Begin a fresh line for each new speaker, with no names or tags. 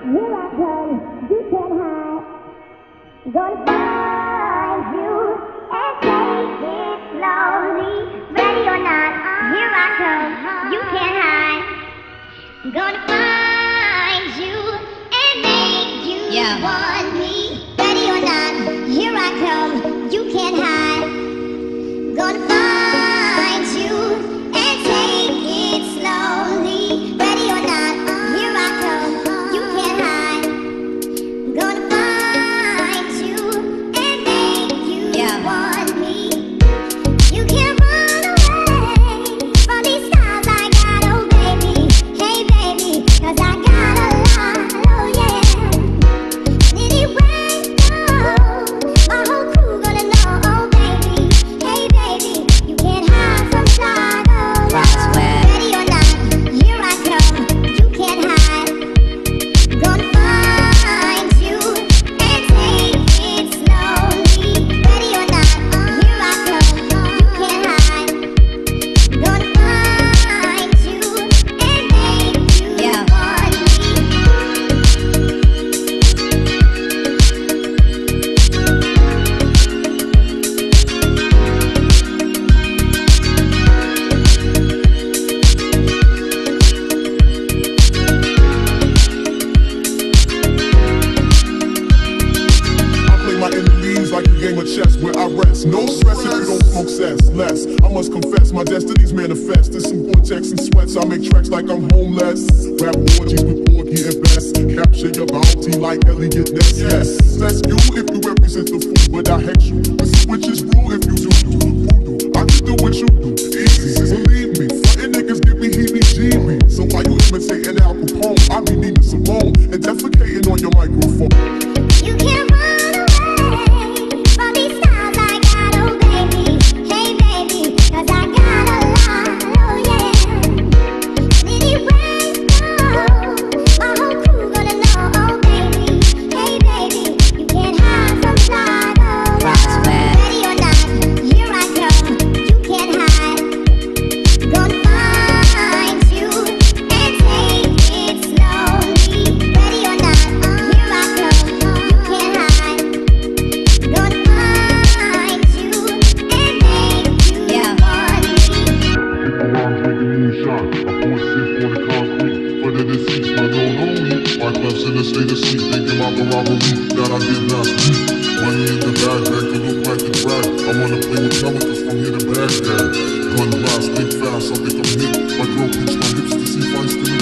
Here I come, you can't hide. Gonna find you and take it slowly. Ready or not, here I come, you can't hide. Gonna find you and make you want me. Ready or not, here I come, you can't hide. Gonna find you and take it slowly. Ready or not, here I come, you can't hide. Gonna find you and make you want me. You can't run away from these stars I got, oh baby. Hey baby, 'cause I got a lot, oh yeah. Anyway, my whole crew gonna know, oh baby. Hey baby, you can't hide from Chicago. Ready or not, here I come, you can't hide. Gonna find you and take it slowly. Ready or not, here I come, you can't hide. Gonna find you and make you want me.
I play my enemies like a game of chess where I rest. No stress if you don't smoke cess. Less, I must confess, my destinies manifest. There's some vortex and sweats. I make tracks like I'm homeless. Rap orgies with Porgy and Bess. Capture your bounty like Elliot Ness. Yes, that's you if you represent the fool, but I hex you. The switch is rule if you do voodoo. I can do what you do, easy. Believe me, frontin' niggas give me heebie-jeebies. So why you imitating Al Capone? I be Nina Simone and defecating on your microphone.
You can't run away from these stars I got, oh baby. Hey baby, 'cause I got a lot, oh yeah. Anyway, my whole crew gonna know, oh baby. Hey baby, you can't hide from Chicago. Ready or not, here I come, you can't hide. Gonna find you and take it slowly. Ready or not, here I come, you can't hide. Gonna find you and make you want me.
Around drinking moonshine, I pour sip on the concrete. Further deceased, my known homie. My clefs in a state of sleep, thinking about the robbery that I did last week. Money in the bag, that could look like a drag. I wanna play with chemicals from here to Baghdad. Gun blast, think fast, I think I'm hit. My girl pinch my hips to see if I still